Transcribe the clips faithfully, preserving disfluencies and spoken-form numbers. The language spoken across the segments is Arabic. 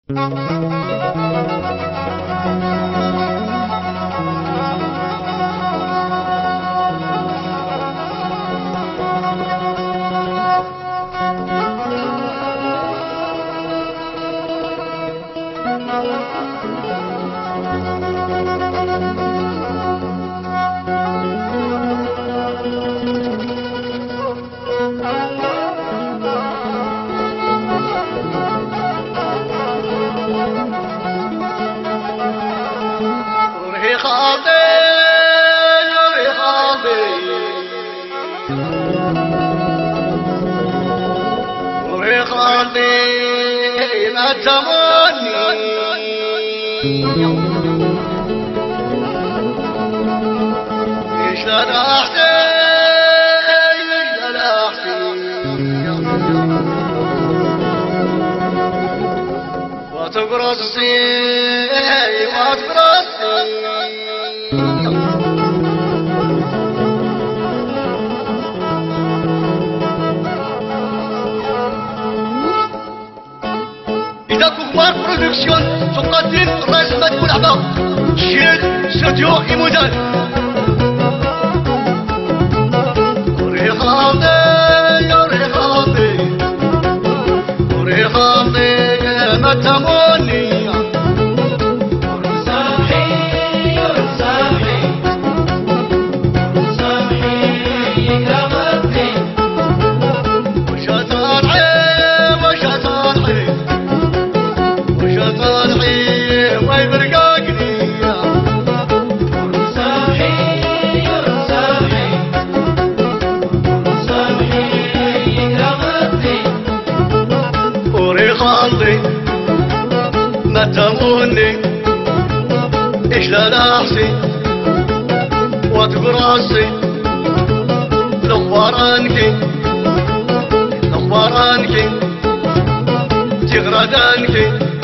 برودكسيون تقدم رسمة ولعبة شيل استوديو إيمودان. ريحاني يا ريحاني ريحاني ما تموني ما تموني إيش لا نحسي وتقراسي لخبارانكي لخبارانكي تغردانكي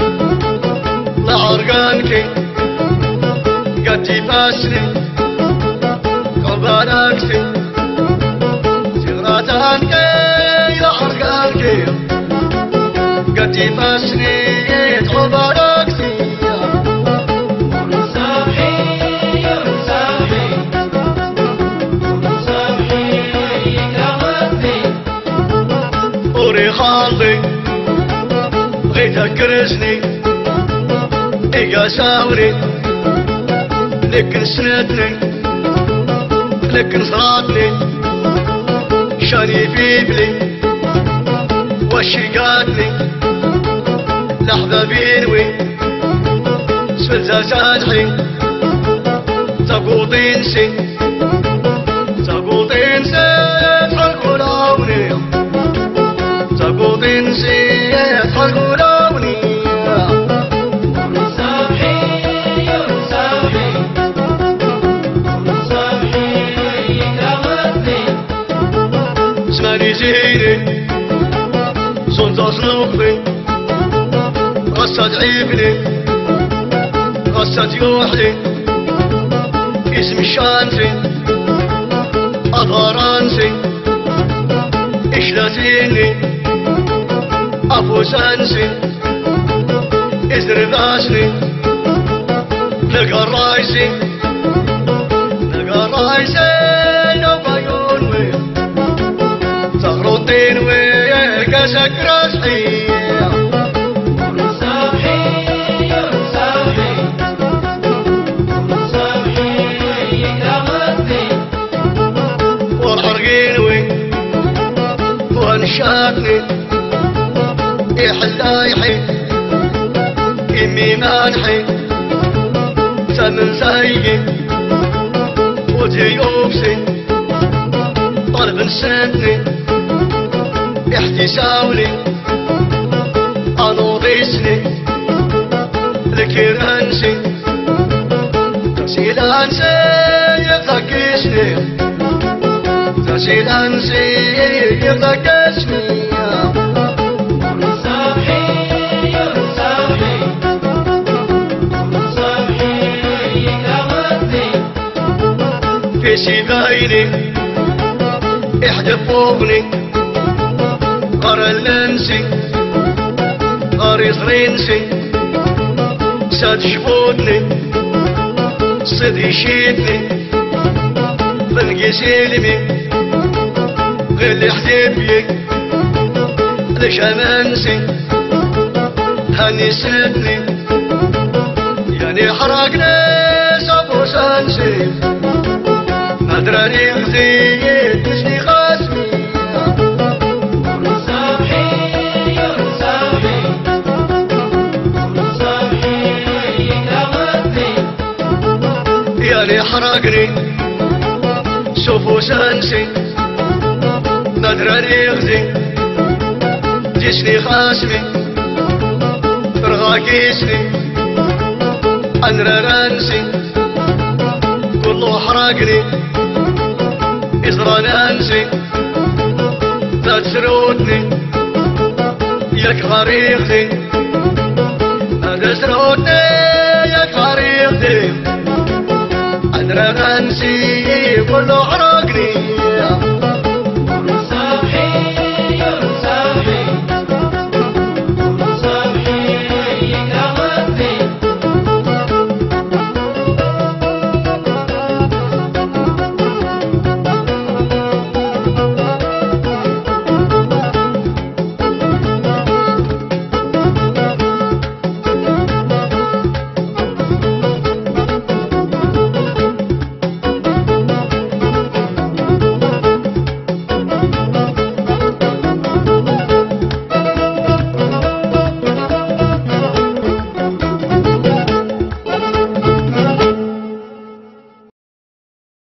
لعرقانكي قدي باسني قباناكسي تغردانكي لعرقانكي قدي باسني خالي بغيت اكرسني ايقا ساوري لكن سنتني لكن صراتني شاني بيبلي وشيقاتني لحظة بينوي سفلزة سادحي تقوطين سي تقوطين سي تحرقوا لوني تقوطين سي تحرقوا لوني سامحي يا سامحي سامحي كرامتني اسمعني زيني صنت صنوفي غصت عيبني غصت يوحلي اسم شانسي أظهرانسي إشلاتيني أفوسانسي إزرباسني لقى رايسي لقى رايسي نوبايون وي تغرطين وي كاسك راسحي شاكني إحلايحي إمي مانحي سمن سايقي وجيوبسي طلب سنتني احتساولي أنوضيسني ذكرانسي تسيلانسي يذكيسني تسيلانسي يذكيسني في سيبايني احدى فوقني قرى اللنسي قرى صرينسي ساد شفوتني صيد يشيتني بنقي سلمي غير اللي حديت بيك ليش امنسي هاني سدني يعني حرقني صبو سانسي ما دراني غزيت مشني خاسمي يعني حرقني شوفوا سانسي نادراني يغزي جسني خاسمي فرغا كيسني أنرى رانسي كله حرقني إزران أنسي لا تسرودني ياك غريقني لا تسرودني ياك غريقني أنرى أنسي كله حرقني